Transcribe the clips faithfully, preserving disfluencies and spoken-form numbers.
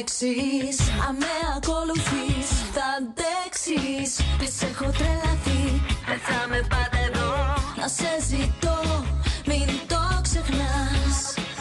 αντέξεις, αν με ακολουθείς θα αντέξεις. Πες έχω τρελαθεί, δεν θα με πάτε εδώ. Να σε ζητώ, μην το ξεχνάς.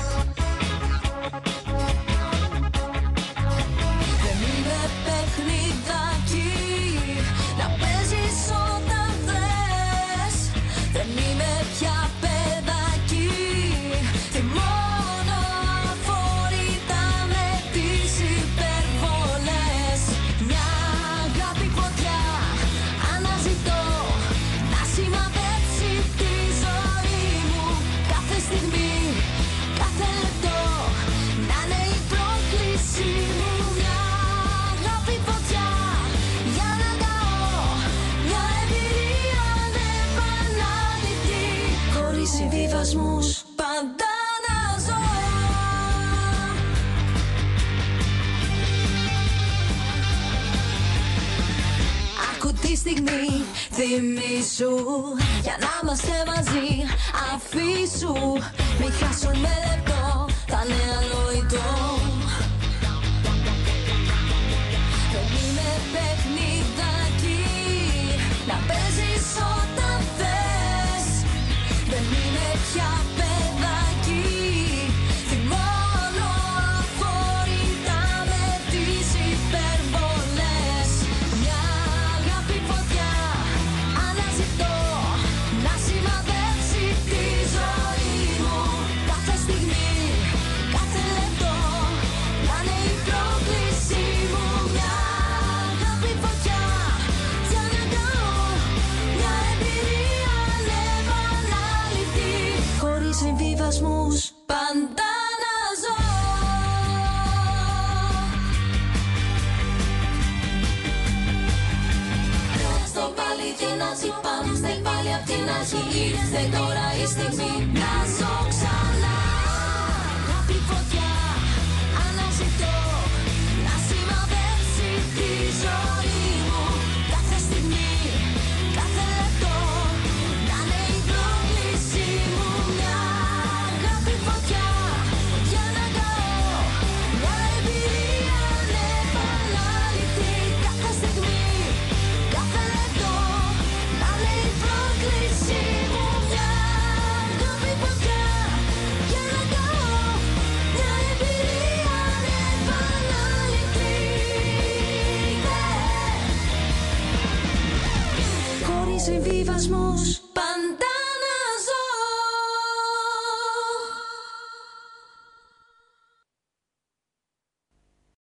Δεν είμαι παιχνιδάκι να παίζεις όταν θες. Δεν είμαι πια παιδάκι, θυμώνω αφορητά με τις υπερβολές. Μια αγάπη φωτιά αναζητώ να σημαδέψει τη ζωή μου. Κάθε στιγμή, κάθε λεπτό να είναι η πρόκληση μου. Μια αγάπη φωτιά για να καώ, μια εμπειρία ανεπανάληπτη. Χωρίς συμβιβασμούς πάντα να ζω. Άκου τη στιγμή, θυμήσου για να είμαστε μαζί. Αφήσου, μη χάσουμε λεπτό, θα είναι αλόητο. Δεν είμαι παιχνιδάκι να παίζεις όταν θες. Δεν είμαι πια παιδάκι, θυμώνω αφορητά με τις υπερβολές. Μια αγάπη φωτιά αναζητώ να σημαδέψει τη ζωή μου. Κάθε στιγμή, κάθε λεπτό να είναι η πρόκληση μου. Μια αγάπη φωτιά για να καώ, μια εμπειρία ανεπανάληπτη. Χωρίς συμβιβασμούς πάντα να ζω. Στο πάλι και να ζυπάμε, στέλ πάλι απ' την αρχή. Ήρθε τώρα η στιγμή να ζω ξανά. Αγάπη φωτιά αναζητώ να σημαδέψει τη ζωή μου. Κάθε στιγμή, κάθε λεπτό να είναι η πρόκληση μου. Μια αγάπη φωτιά για να καώ, μια εμπειρία ανεπανάληπτη. Κάθε στιγμή, κάθε λεπτό να είναι η πρόκληση μου. Μια αγάπη φωτιά για να καώ, μια εμπειρία ανεπανάληπτη. Χωρίς συμβιβασμούς.